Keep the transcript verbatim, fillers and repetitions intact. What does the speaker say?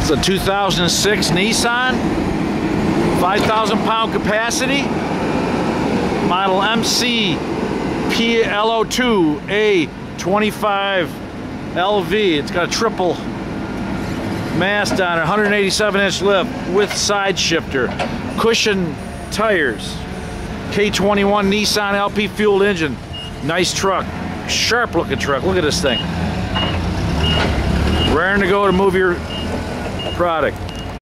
It's a two thousand six Nissan, five thousand pound capacity, model M C P L zero two A twenty-five L V. It's got a triple mast on it, one hundred eighty-seven inch lift with side shifter, cushion tires, K twenty-one Nissan L P fueled engine. Nice truck, sharp looking truck. Look at this thing. Raring to go to move your product.